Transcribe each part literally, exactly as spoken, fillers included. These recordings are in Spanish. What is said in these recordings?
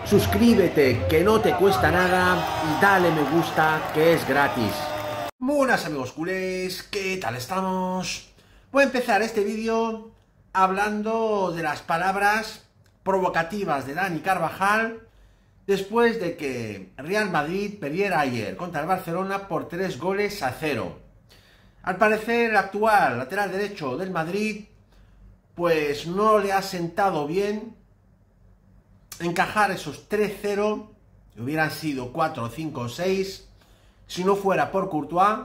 suscríbete, que no te cuesta nada, y dale me gusta, que es gratis. Buenas amigos culés, ¿qué tal estamos? Voy a empezar este vídeo hablando de las palabras provocativas de Dani Carvajal después de que Real Madrid perdiera ayer contra el Barcelona por tres goles a cero. Al parecer el actual lateral derecho del Madrid pues no le ha sentado bien encajar esos tres cero, hubieran sido cuatro, cinco o seis, si no fuera por Courtois,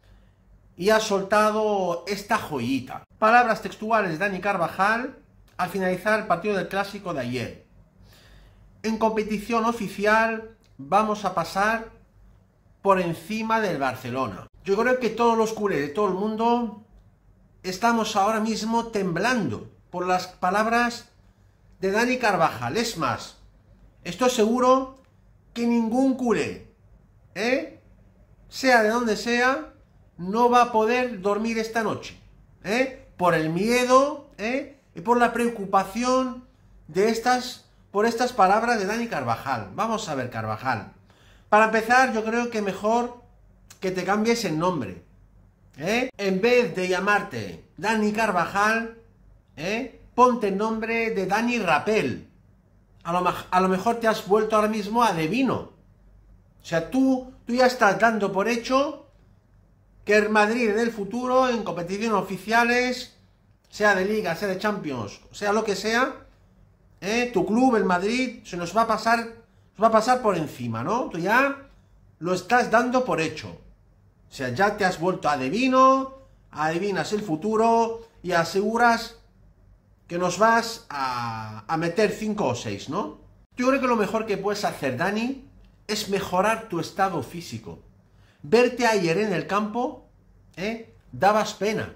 y ha soltado esta joyita. Palabras textuales de Dani Carvajal al finalizar el partido del Clásico de ayer. En competición oficial vamos a pasar por encima del Barcelona. Yo creo que todos los culés de todo el mundo estamos ahora mismo temblando por las palabras de Dani Carvajal. Es más, estoy seguro que ningún culé, ¿eh? sea de donde sea, no va a poder dormir esta noche, ¿eh? por el miedo, ¿eh? y por la preocupación de estas, por estas palabras de Dani Carvajal. Vamos a ver, Carvajal. Para empezar, yo creo que mejor que te cambies el nombre, ¿eh? En vez de llamarte Dani Carvajal, ¿eh? ponte el nombre de Dani Rapel. A lo, a lo mejor te has vuelto ahora mismo adivino. O sea, tú, tú ya estás dando por hecho que el Madrid del futuro, en competiciones oficiales, sea de Liga, sea de Champions, sea lo que sea, ¿eh? tu club, el Madrid, se nos va a pasar, nos va a pasar por encima, ¿no? Tú ya lo estás dando por hecho. O sea, ya te has vuelto adivino, adivinas el futuro y aseguras que nos vas a, a meter cinco o seis, ¿no? Yo creo que lo mejor que puedes hacer, Dani, es mejorar tu estado físico. Verte ayer en el campo, ¿eh? dabas pena.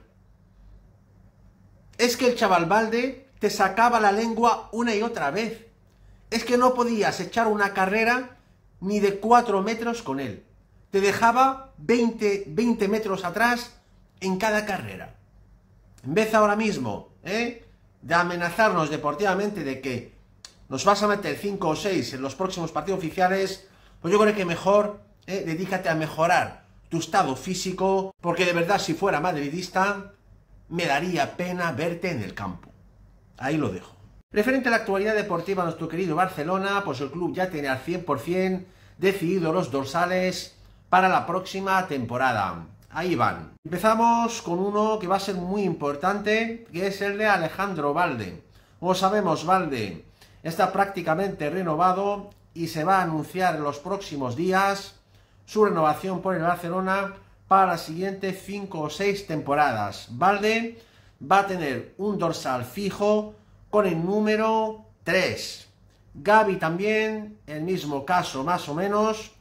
Es que el chaval Balde te sacaba la lengua una y otra vez. Es que no podías echar una carrera ni de cuatro metros con él. Te dejaba veinte, veinte metros atrás en cada carrera. En vez ahora mismo, ¿eh? de amenazarnos deportivamente de que nos vas a meter cinco o seis en los próximos partidos oficiales, pues yo creo que mejor eh, dedícate a mejorar tu estado físico, porque de verdad si fuera madridista me daría pena verte en el campo. Ahí lo dejo. Referente a la actualidad deportiva de nuestro querido Barcelona, pues el club ya tiene al cien por cien decidido los dorsales para la próxima temporada. Ahí van. Empezamos con uno que va a ser muy importante, que es el de Alejandro Balde. Como sabemos, Balde está prácticamente renovado y se va a anunciar en los próximos días su renovación por el Barcelona para las siguientes cinco o seis temporadas. Balde va a tener un dorsal fijo con el número tres. Gavi también, el mismo caso más o menos.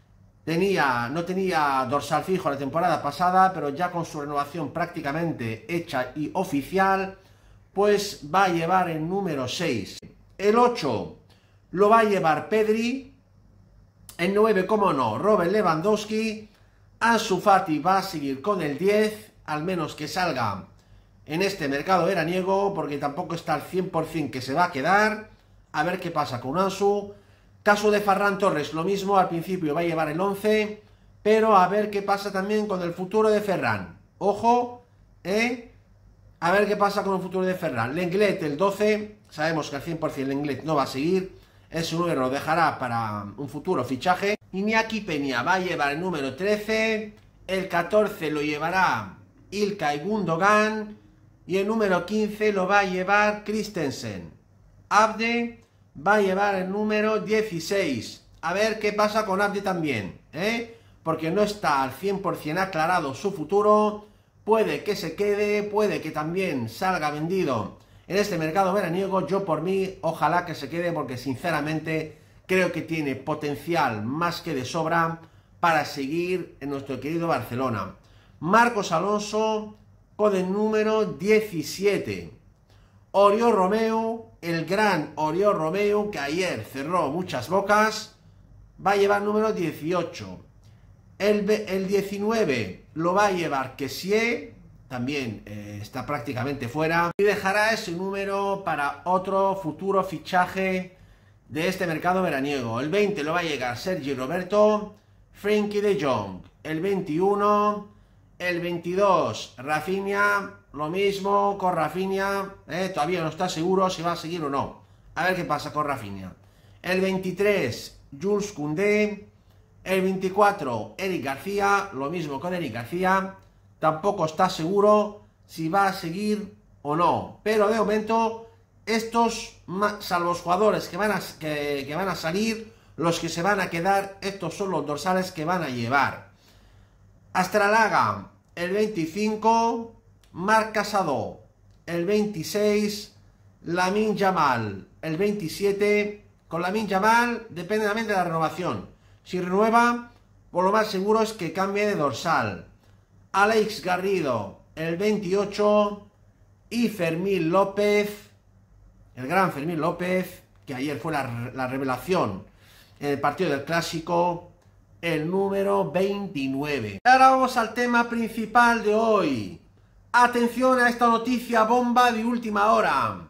Tenía, no tenía dorsal fijo la temporada pasada, pero ya con su renovación prácticamente hecha y oficial, pues va a llevar el número seis. El ocho lo va a llevar Pedri. El nueve, como no, Robert Lewandowski. Ansu Fati va a seguir con el diez, al menos que salga en este mercado veraniego, porque tampoco está al cien por cien que se va a quedar. A ver qué pasa con Ansu. Caso de Ferran Torres, lo mismo, al principio va a llevar el once, pero a ver qué pasa también con el futuro de Ferran. Ojo, ¿eh? A ver qué pasa con el futuro de Ferran. Lenglet, el doce, sabemos que al cien por cien Lenglet no va a seguir, ese número lo dejará para un futuro fichaje. Iñaki Peña va a llevar el número trece, el catorce lo llevará Ilkay Gundogan y el número quince lo va a llevar Christensen. Abde va a llevar el número dieciséis. A ver qué pasa con Abde también, ¿eh? Porque no está al cien por cien aclarado su futuro. Puede que se quede, puede que también salga vendido en este mercado veraniego. Yo por mí, ojalá que se quede, porque sinceramente creo que tiene potencial más que de sobra para seguir en nuestro querido Barcelona. Marcos Alonso con el número diecisiete. Oriol Romeu, el gran Oriol Romeu, que ayer cerró muchas bocas, va a llevar número dieciocho. El, el diecinueve lo va a llevar Kessie, también eh, está prácticamente fuera. Y dejará ese número para otro futuro fichaje de este mercado veraniego. El veinte lo va a llegar Sergi Roberto, Frenkie de Jong. El veintiuno, el veintidós, Rafinha, lo mismo con Rafinha, eh, todavía no está seguro si va a seguir o no. A ver qué pasa con Rafinha. El veintitrés, Jules Koundé. El veinticuatro, Eric García, lo mismo con Eric García. Tampoco está seguro si va a seguir o no. Pero de momento, estos, salvo los jugadores que van a, que, que van a salir, los que se van a quedar, estos son los dorsales que van a llevar. Astralaga, el veinticinco, Marc Casado, el veintiséis, Lamine Yamal, el veintisiete. Con Lamine Yamal depende también de la renovación. Si renueva, por lo más seguro es que cambie de dorsal. Alex Garrido, el veintiocho, y Fermín López, el gran Fermín López, que ayer fue la, la revelación en el partido del Clásico, el número veintinueve. Ahora vamos al tema principal de hoy. Atención a esta noticia bomba de última hora.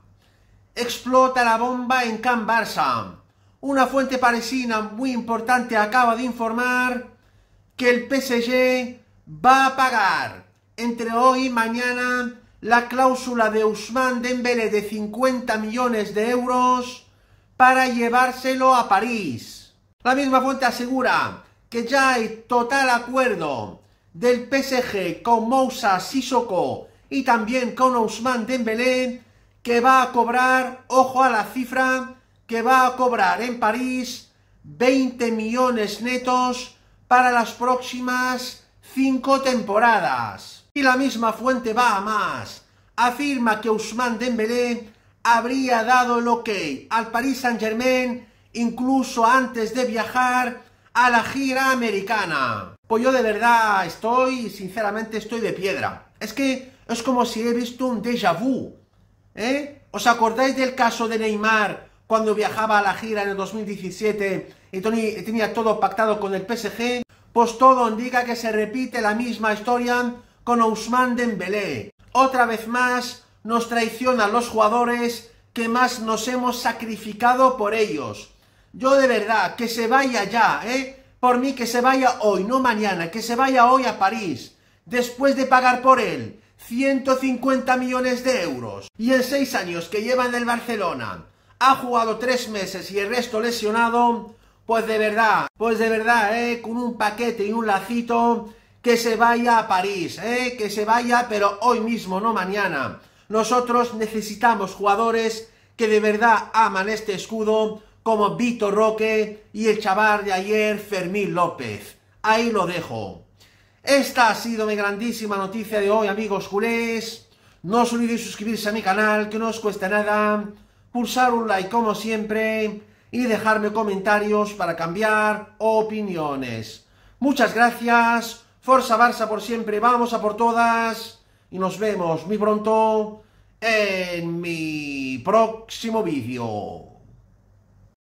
Explota la bomba en Can Barça. Una fuente parisina muy importante acaba de informar que el P S G va a pagar entre hoy y mañana la cláusula de Ousmane Dembélé de cincuenta millones de euros para llevárselo a París. La misma fuente asegura que ya hay total acuerdo del P S G con Moussa Sissoko y también con Ousmane Dembélé, que va a cobrar, ojo a la cifra, que va a cobrar en París veinte millones netos para las próximas cinco temporadas. Y la misma fuente va a más. Afirma que Ousmane Dembélé habría dado el ok al Paris Saint-Germain incluso antes de viajar a la gira americana. Pues yo de verdad estoy, sinceramente estoy de piedra. Es que es como si he visto un déjà vu. ¿Eh? ¿Os acordáis del caso de Neymar cuando viajaba a la gira en el dos mil diecisiete y tenía todo pactado con el P S G? Pues todo indica que se repite la misma historia con Ousmane Dembélé. Otra vez más nos traicionan los jugadores que más nos hemos sacrificado por ellos. Yo de verdad, que se vaya ya, ¿eh? Por mí que se vaya hoy, no mañana, que se vaya hoy a París, después de pagar por él ciento cincuenta millones de euros. Y en seis años que lleva en el Barcelona, ha jugado tres meses y el resto lesionado, pues de verdad, pues de verdad, ¿eh? Con un paquete y un lacito, que se vaya a París, ¿eh? Que se vaya, pero hoy mismo, no mañana. Nosotros necesitamos jugadores que de verdad aman este escudo, como Vitor Roque y el chaval de ayer, Fermín López. Ahí lo dejo. Esta ha sido mi grandísima noticia de hoy, amigos culés. No os olvidéis suscribirse a mi canal, que no os cuesta nada. Pulsar un like como siempre y dejarme comentarios para cambiar opiniones. Muchas gracias. Forza Barça por siempre, vamos a por todas. Y nos vemos muy pronto en mi próximo vídeo.